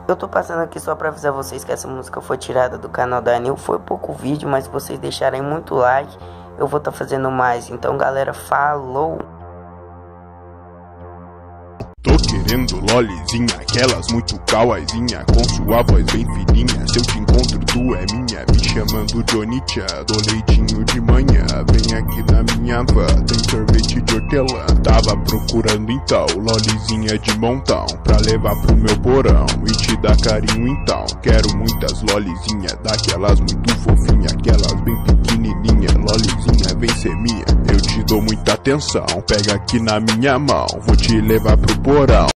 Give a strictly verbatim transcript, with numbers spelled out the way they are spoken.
Eu tô passando aqui só pra avisar vocês que essa música foi tirada do canal da Anil. Foi pouco vídeo, mas se vocês deixarem muito like, eu vou estar tá fazendo mais. Então galera, falou! Tô querendo lolizinha, aquelas muito kawaiizinha, com sua voz bem fininha. Se eu te encontro, tu é minha, me chamando Johnny-chan. Dou leitinho de manhã, vem aqui na minha van, tem sorvete de hortelã. Tava procurando então, lolizinha de montão, pra levar pro meu porão e te dar carinho então. Quero muitas lolizinha, daquelas muito fofinha, aquelas bem pequenininha. Lolizinha, vem ser minha, eu te dou muita atenção. Pega aqui na minha mão, vou te levar pro porão.